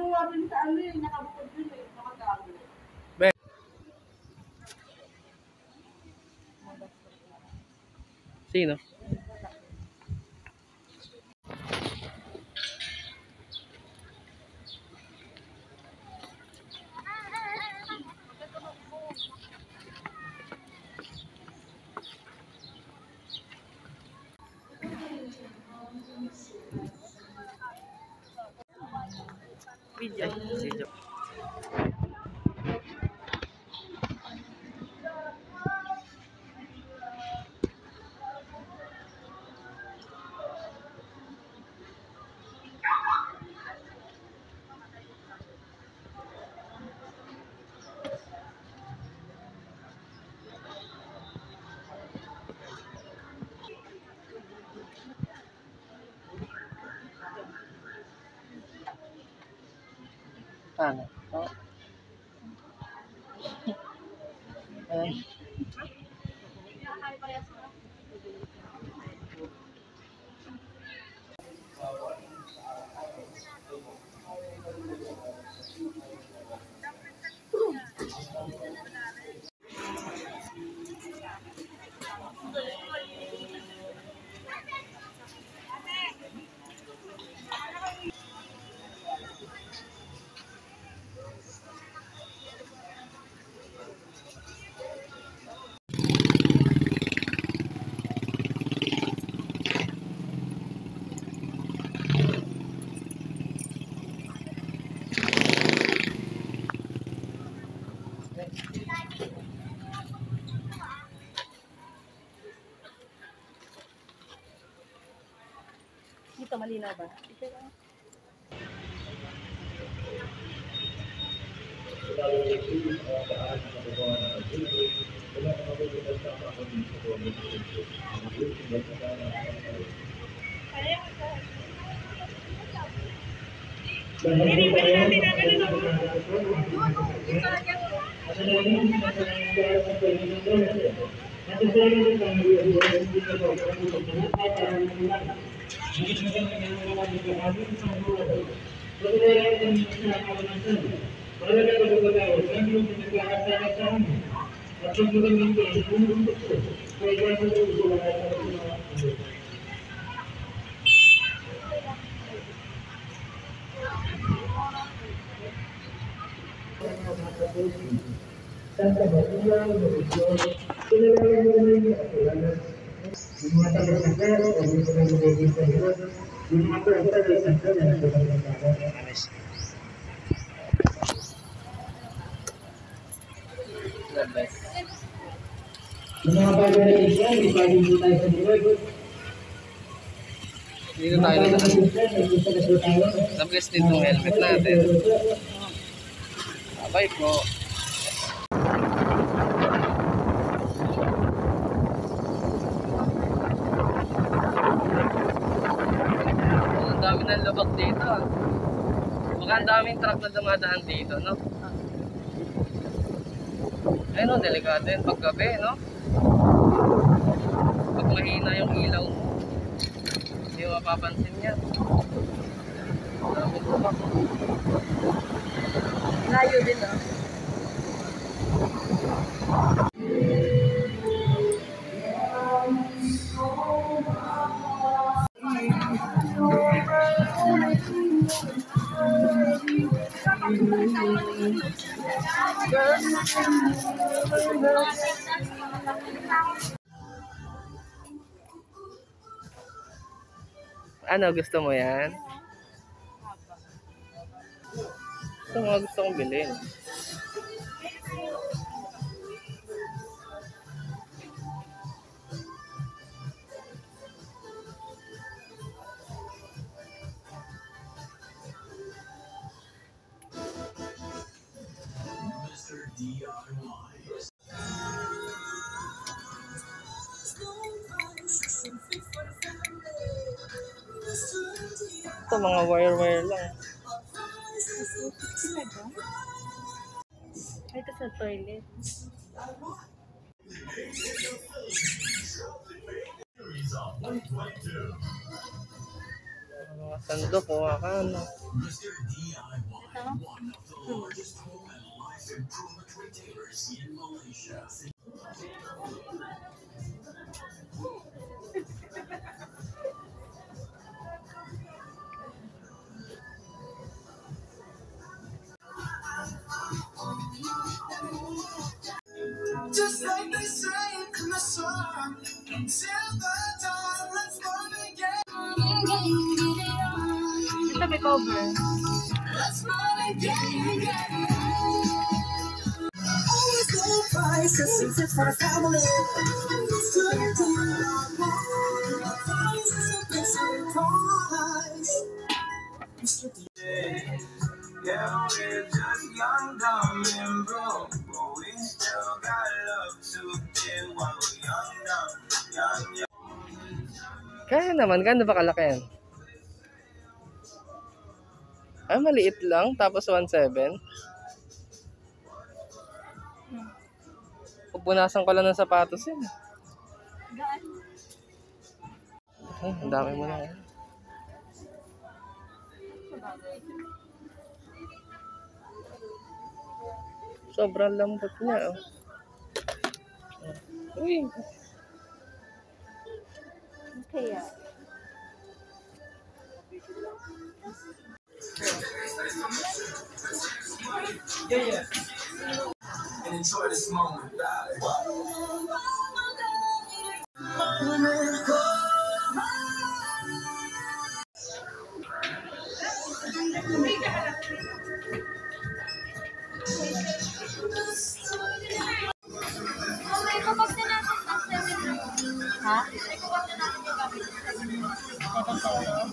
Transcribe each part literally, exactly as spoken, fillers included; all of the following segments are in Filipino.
Nagawa rin sa ano eh, nakabukod rin eh, nakagago. Sino? Video. Video. Ano? Oh. Ay. Dito malinaw ba? Ito lang. Mga bago na isya, may bago po tayo sa buhay. Dito tayo na na-bless din itong helmet natin. Abay po. Ang dami ng lubak dito. Baka ang daming truck na dumadaan dito, no? Ayun o, delikado yun paggabi, no? Pag mahina yung ilaw mo, hindi mo mapapansin yan. Daming lubak. Layo din ah. Ano, gusto mo yan? Ito mga gusto kong bilhin. Ito mga wire-wire lang. Ay, ito sa toilet. Mga sandok, mga kano. Ito. Hmm. Just like they say in the song, until the dawn, let's run again. Ito may cover. Let's run again. Always no price, just seems it's for the family. Good to love, price is a big surprise. Mister D. Yeah, we're just young, dumb, and broke, but we still got love to give while we're young, dumb, young, young. Kaya naman, gano'n ba kalaki yan? Ah, maliit lang, tapos one point seven. Pupunasan ko lang ng sapatos yan. Gaan. Ay, ang dami mo na yan. Sobrang lambot niya, oh. Uy. Kaya. Yeah, yeah. And enjoy this moment, darling. Ha? Seven pesos.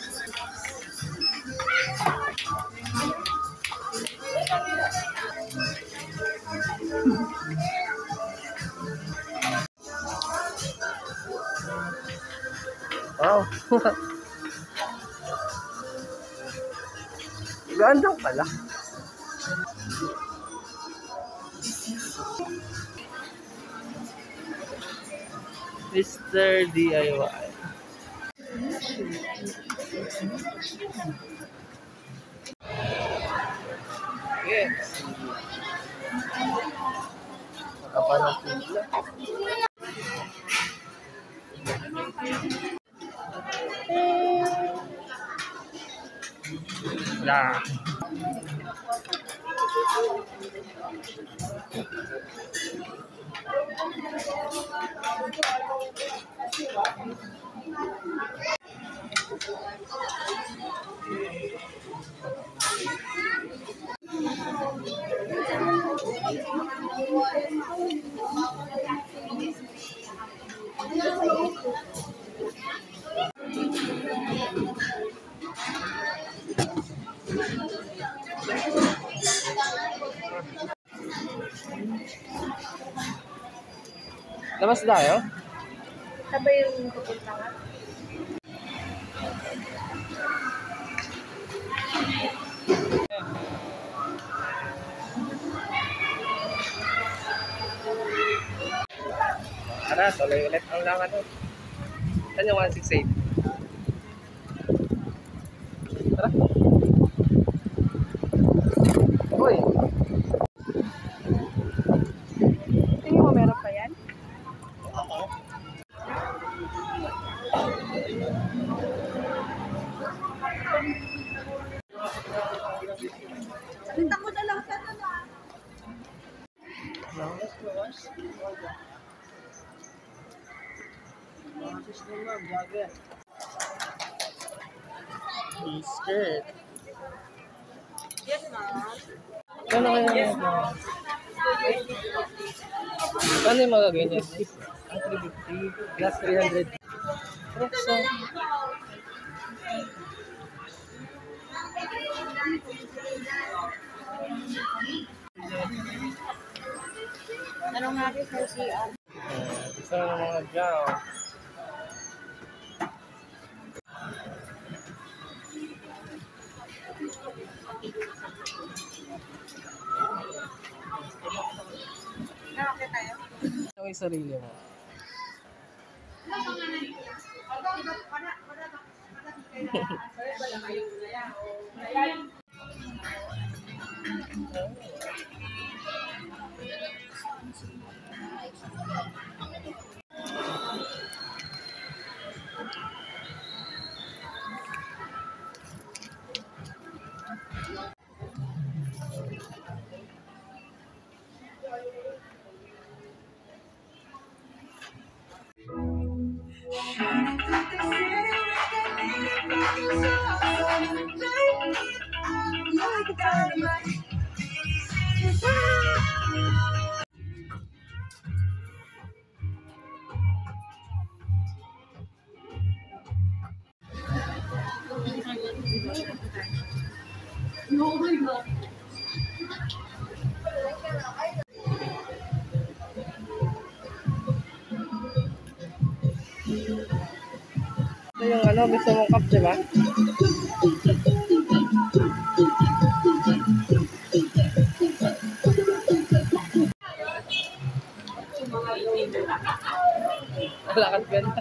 Wow. Ganda pala. Mister D I Y. Yes. Nakapalang pila. Nah. Labas tayo? Sabay yung pupuntahan. Tara, tuloy ulit ang lakad doon. Saan yung one six eight? Tara. Uy! Tingin mo meron pa yan? Pinta ko na lang sa na. Skirt. Yes, ma'am. Ano kaya? Ano yung magagawin niya? Ang three fifty plus three hundred. So, Anong natin sa C R? isa na ng mga dyan. Nakakita tayo. Ito yung sarili mo. Ito yung ano, gusto mong cup, di ba? Lakad ganda.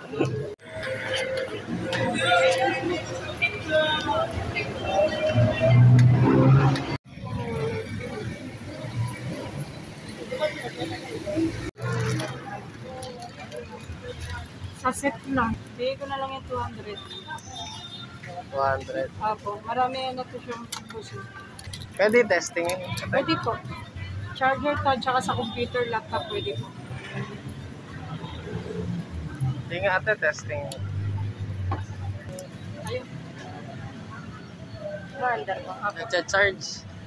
Sa set lang. Bigay ko na lang yung two hundred. two hundred. Apo, marami na to siyang puso. Pwede testing yun. Pwede po. Charger to, tsaka sa computer, laptop, pwede po. Hindi nga ate, testing. Ayun. Wonder ko. Apo. Nagcha-charge.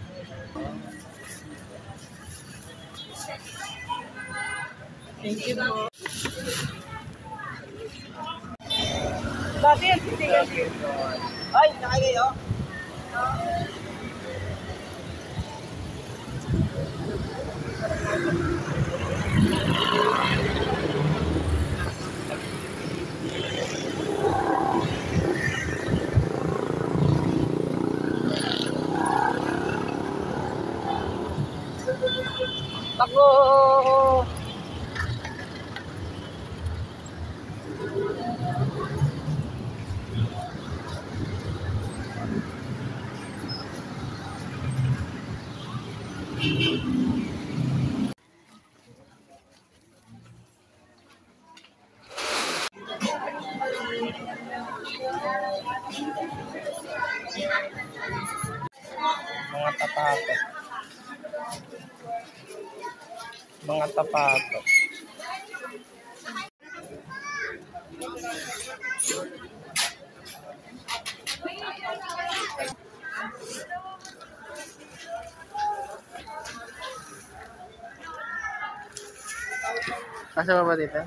Thank you po. Dati yan, titigil. Ay, nakayo. Takbo! Mga tapato. Mga tapato. Kasama ba dito?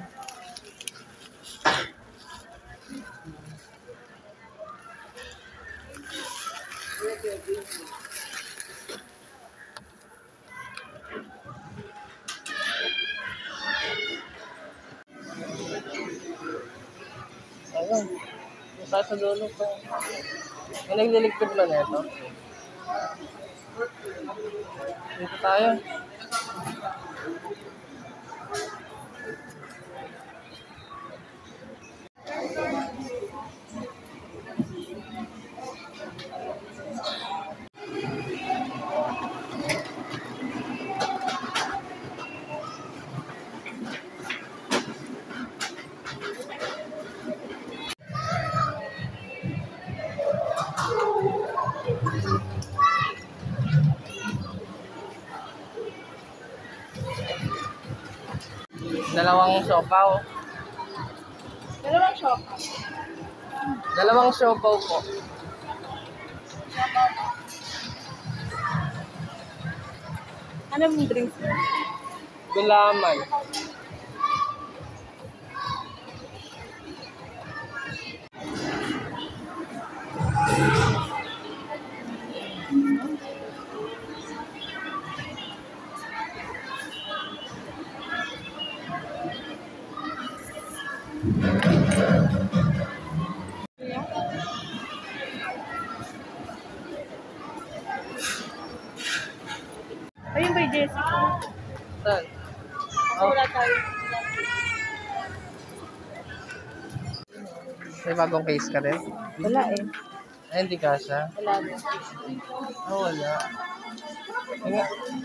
Ayun. Isa sa dulo ko. May nagliligpid ba na ito? Dito tayo. Dalawang siopaw. Dalawang shop. Dalawang siopaw po. Anong drinks? Gulaman. Ayun ba yung Jessica? Saan? Kasi wala tayo. May bagong case ka din? Wala eh. Ay, hindi ka siya. Wala na. Oh, wala. Nga.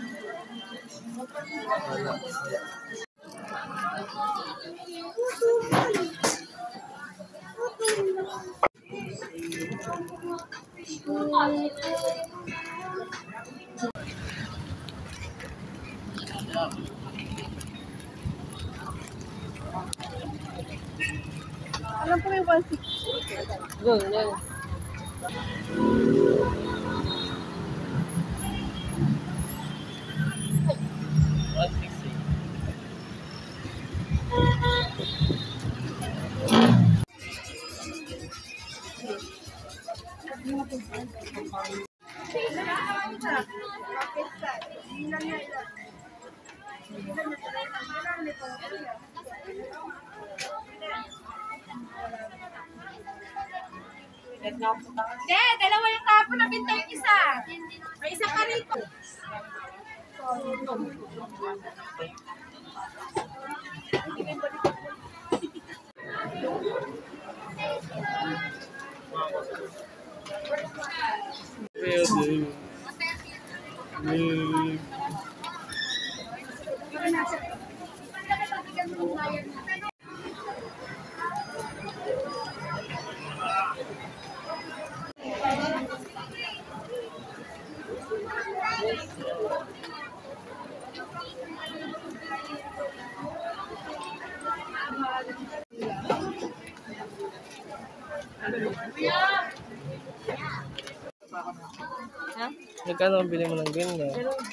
Alam ko yung one sixty. Doon, yan. one sixty. Hindi, dalawa yung tapon na bintay isa. May isa pa rito. Pwede. Hmm. Ha? Magkano ang bili mo ng ganyan?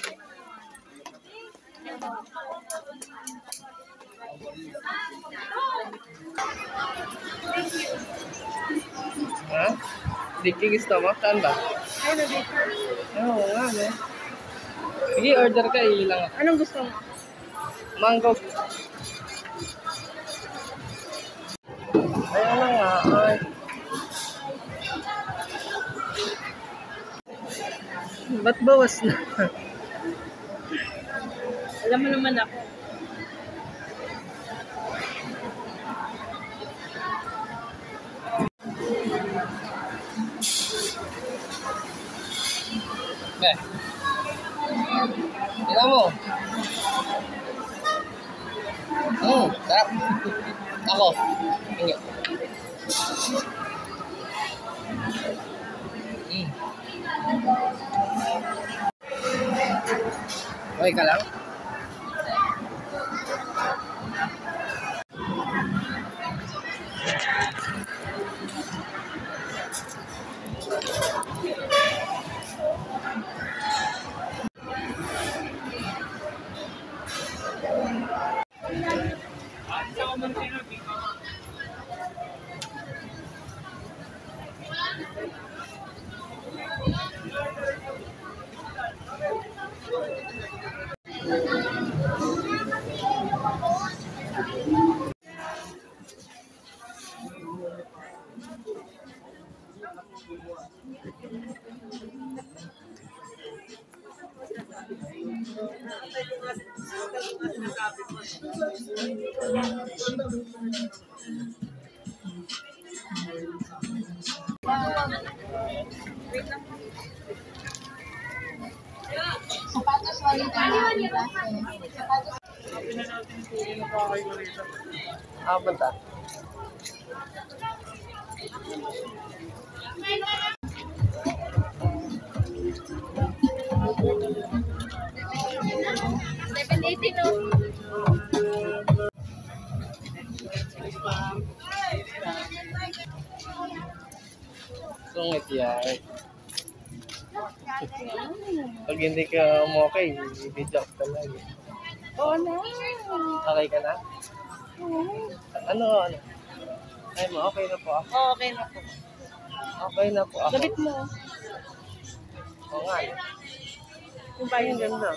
Ha? Diking stomach? Saan ba? Ay, nabit. Oo nga, no? Sige, order ka, ilang ako. Anong gusto mo? Mango. Ay, ano nga, ay. Ba't bawas na? Alam mo naman ako. Eh. Tingnan mo. Hmm, sarap. Ako. Hindi. Hmm. Okay ka lang? Sapatos walita na. Sapatos. Ah, bata. seven eighty no? Sungit yan. Pag hindi ka umokay, i-video ka lang. Oo na. Okay ka na? Ano, ano? Ay mo, okay na po ako. Oo, okay na po. Okay na po ako. Gabit mo. Oo nga. Kung ba yung Ganda.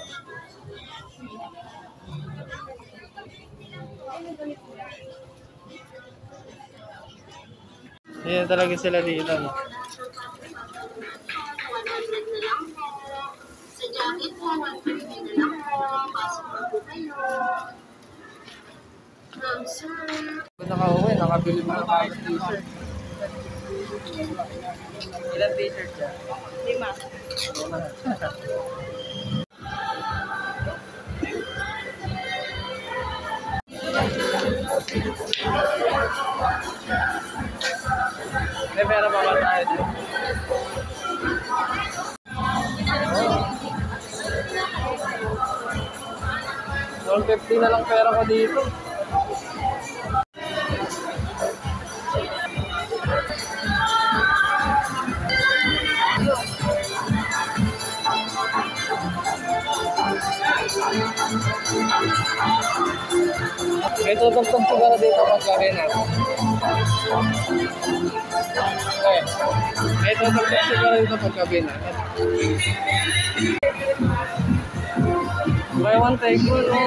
Yan talaga sila dito. No? Sa jacket po, one fifty na lang po. Pasok po kayo. Um, sir. Kung nakauwi, nakabili mo ng bagong t-shirt. Ilan t-shirt siya? Lima. May pera pa ba tayo dito? one fifty na lang pera ko dito. May tutugtog siguro dito pagkabi na. Okay. May tutugtog siguro dito pagkabi na. Buy one take one, no?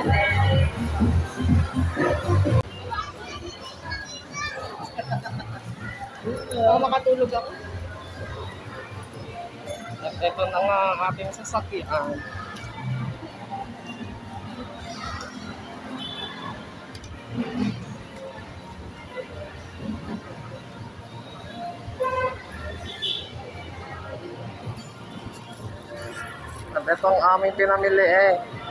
Oo, makatulog ako. At ito na nga ang ating sasakyan. At ito ang aming pinamili eh.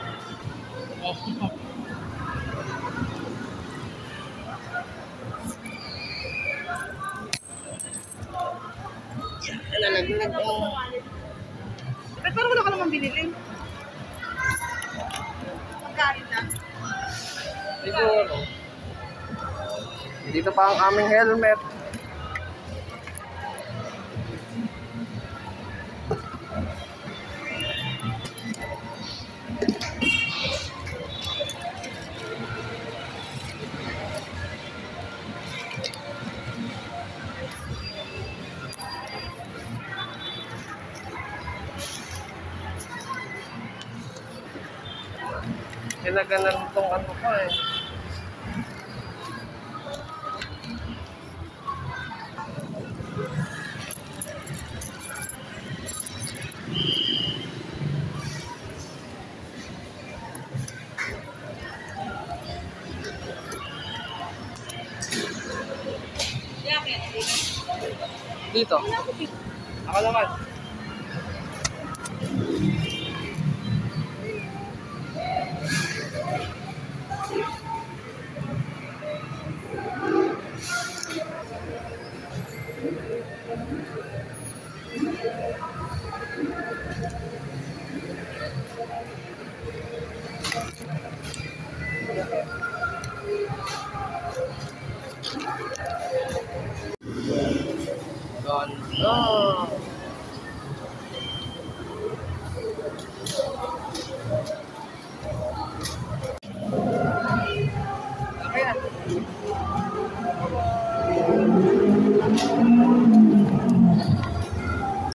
Nalaglag ang... Ba't parang wala ka naman binili? Magkain na. Siguro. Dito pa ang aming helmet. Kinaganan itong ano ko eh. Dito. Ako naman. Ganda. Okay na.